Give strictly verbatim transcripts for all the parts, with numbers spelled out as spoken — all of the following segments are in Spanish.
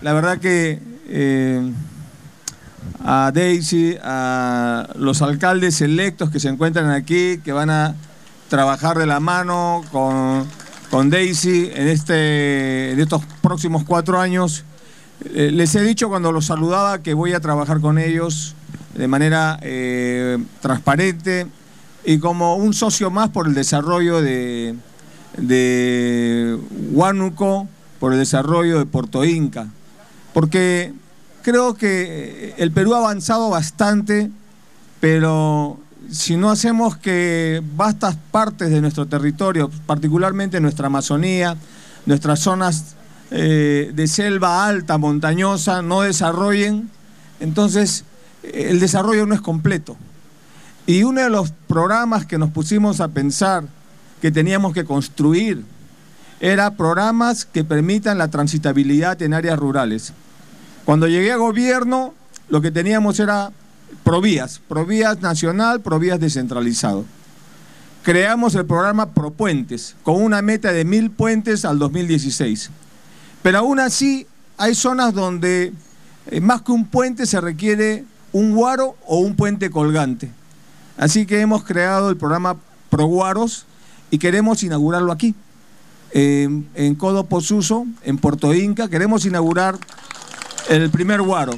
la verdad que eh, a Daisy, a los alcaldes electos que se encuentran aquí, que van a trabajar de la mano con, con Daisy en, este, en estos próximos cuatro años, eh, les he dicho cuando los saludaba que voy a trabajar con ellos de manera eh, transparente y como un socio más por el desarrollo de, de Huánuco, por el desarrollo de Puerto Inca, porque creo que el Perú ha avanzado bastante, pero si no hacemos que vastas partes de nuestro territorio, particularmente nuestra Amazonía, nuestras zonas eh, de selva alta, montañosa, no desarrollen, entonces el desarrollo no es completo. Y uno de los programas que nos pusimos a pensar que teníamos que construir era programas que permitan la transitabilidad en áreas rurales. Cuando llegué a gobierno, lo que teníamos era Provías, Provías nacional, Provías descentralizado. Creamos el programa Propuentes, con una meta de mil puentes al dos mil dieciséis. Pero aún así, hay zonas donde eh, más que un puente se requiere un guaro o un puente colgante. Así que hemos creado el programa ProGuaros y queremos inaugurarlo aquí, en, en Codo Posuso, en Puerto Inca. Queremos inaugurar el primer guaro.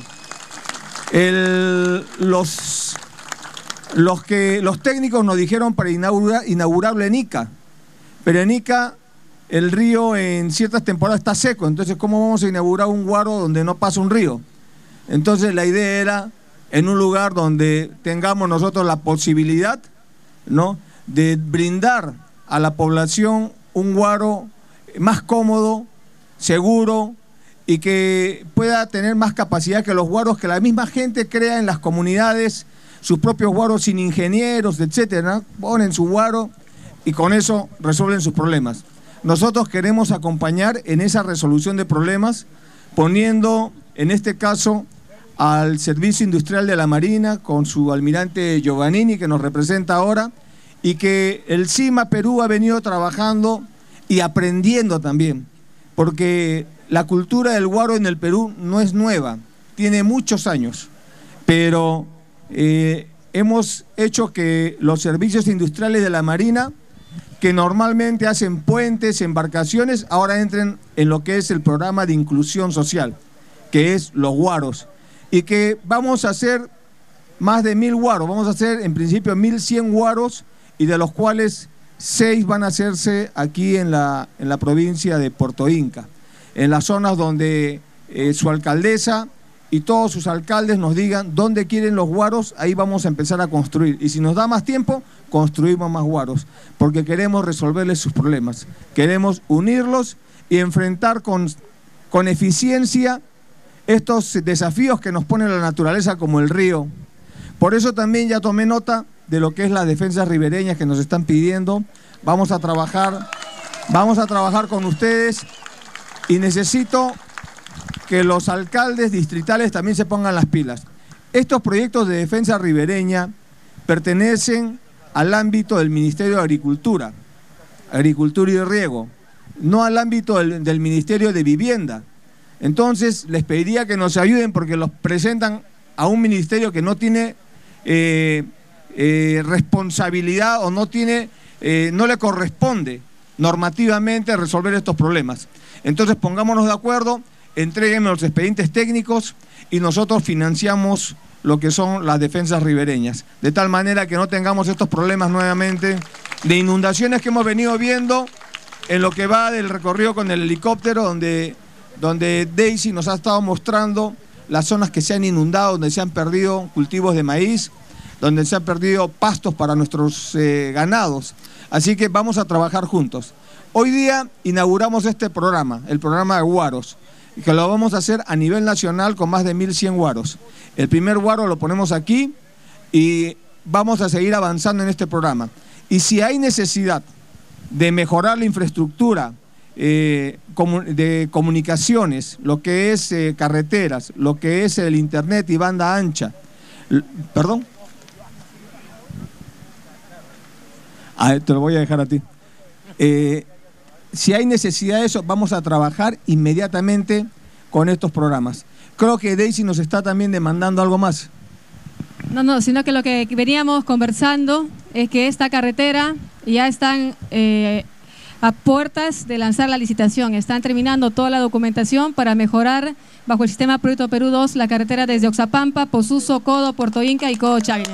El, los, los, que, los técnicos nos dijeron para inaugurar, inaugurarlo en Ica, pero en Ica el río en ciertas temporadas está seco, entonces ¿cómo vamos a inaugurar un guaro donde no pasa un río? Entonces la idea era en un lugar donde tengamos nosotros la posibilidad, ¿no?, de brindar a la población un guaro más cómodo, seguro, y que pueda tener más capacidad que los guaros que la misma gente crea en las comunidades, sus propios guaros sin ingenieros, etcétera, ¿no? Ponen su guaro y con eso resuelven sus problemas. Nosotros queremos acompañar en esa resolución de problemas, poniendo, en este caso, al Servicio Industrial de la Marina, con su almirante Giovannini, que nos representa ahora, y que el CIMA Perú ha venido trabajando y aprendiendo también, porque la cultura del guaro en el Perú no es nueva, tiene muchos años, pero eh, hemos hecho que los servicios industriales de la Marina, que normalmente hacen puentes, embarcaciones, ahora entren en lo que es el programa de inclusión social, que es los guaros, y que vamos a hacer más de mil guaros, vamos a hacer en principio mil cien guaros, y de los cuales seis van a hacerse aquí en la, en la provincia de Puerto Inca, en las zonas donde eh, su alcaldesa y todos sus alcaldes nos digan dónde quieren los guaros, ahí vamos a empezar a construir. Y si nos da más tiempo, construimos más guaros, porque queremos resolverles sus problemas, queremos unirlos y enfrentar con, con eficiencia estos desafíos que nos pone la naturaleza como el río. Por eso también ya tomé nota de lo que es las defensas ribereñas que nos están pidiendo. Vamos a trabajar, vamos a trabajar con ustedes y necesito que los alcaldes distritales también se pongan las pilas. Estos proyectos de defensa ribereña pertenecen al ámbito del Ministerio de Agricultura, Agricultura y Riego, no al ámbito del, del Ministerio de Vivienda. Entonces les pediría que nos ayuden porque los presentan a un ministerio que no tiene eh, eh, responsabilidad o no tiene, eh, no le corresponde normativamente resolver estos problemas. Entonces pongámonos de acuerdo, entréguenme los expedientes técnicos y nosotros financiamos lo que son las defensas ribereñas, de tal manera que no tengamos estos problemas nuevamente de inundaciones que hemos venido viendo en lo que va del recorrido con el helicóptero, donde, donde Daisy nos ha estado mostrando las zonas que se han inundado, donde se han perdido cultivos de maíz, donde se han perdido pastos para nuestros eh, ganados. Así que vamos a trabajar juntos. Hoy día inauguramos este programa, el programa de guaros, que lo vamos a hacer a nivel nacional con más de mil cien guaros. El primer guaro lo ponemos aquí y vamos a seguir avanzando en este programa. Y si hay necesidad de mejorar la infraestructura eh, de comunicaciones, lo que es eh, carreteras, lo que es el internet y banda ancha, ¿perdón? Ah, te lo voy a dejar a ti. Eh, Si hay necesidad de eso, vamos a trabajar inmediatamente con estos programas. Creo que Daisy nos está también demandando algo más. No, no, sino que lo que veníamos conversando es que esta carretera ya están eh, a puertas de lanzar la licitación. Están terminando toda la documentación para mejorar bajo el sistema Proyecto Perú dos la carretera desde Oxapampa, Posuso, Codo, Puerto Inca y Codo Chagre.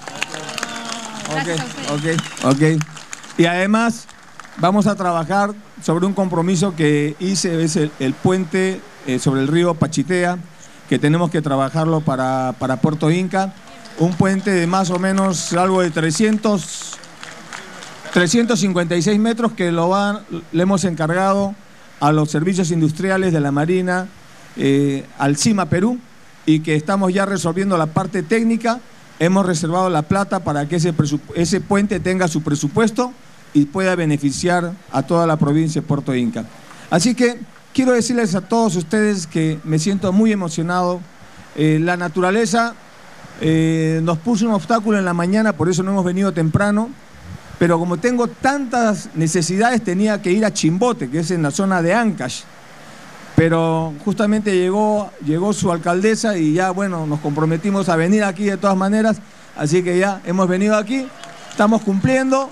Ok, ok, ok. Y además vamos a trabajar sobre un compromiso que hice, es el, el puente eh, sobre el río Pachitea, que tenemos que trabajarlo para, para Puerto Inca. Un puente de más o menos algo de trescientos, trescientos cincuenta y seis metros que lo van, le hemos encargado a los servicios industriales de la Marina, eh, al CIMA Perú, y que estamos ya resolviendo la parte técnica. Hemos reservado la plata para que ese, ese puente tenga su presupuesto y pueda beneficiar a toda la provincia de Puerto Inca. Así que quiero decirles a todos ustedes que me siento muy emocionado. Eh, la naturaleza eh, nos puso un obstáculo en la mañana, por eso no hemos venido temprano, pero como tengo tantas necesidades tenía que ir a Chimbote, que es en la zona de Ancash. Pero justamente llegó, llegó su alcaldesa y ya, bueno, nos comprometimos a venir aquí de todas maneras, así que ya hemos venido aquí, estamos cumpliendo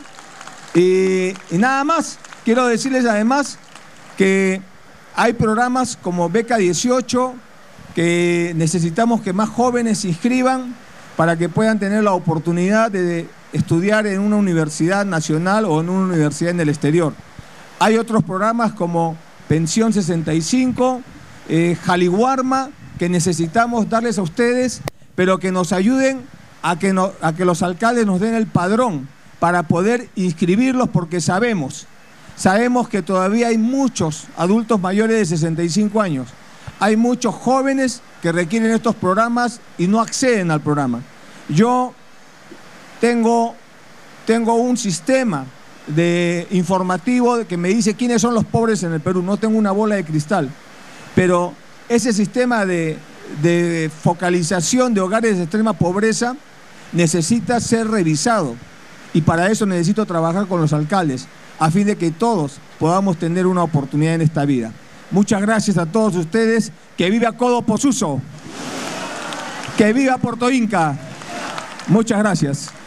y, y nada más. Quiero decirles además que hay programas como Beca dieciocho, que necesitamos que más jóvenes se inscriban para que puedan tener la oportunidad de estudiar en una universidad nacional o en una universidad en el exterior. Hay otros programas como Pensión sesenta y cinco, eh, Jaliwarma, que necesitamos darles a ustedes, pero que nos ayuden a que, no, a que los alcaldes nos den el padrón para poder inscribirlos, porque sabemos, sabemos que todavía hay muchos adultos mayores de sesenta y cinco años, hay muchos jóvenes que requieren estos programas y no acceden al programa. Yo tengo, tengo un sistema de informativo que me dice quiénes son los pobres en el Perú. No tengo una bola de cristal, pero ese sistema de, de focalización de hogares de extrema pobreza necesita ser revisado, y para eso necesito trabajar con los alcaldes a fin de que todos podamos tener una oportunidad en esta vida. Muchas gracias a todos ustedes. Que viva Codo Posuso, que viva Puerto Inca. Muchas gracias.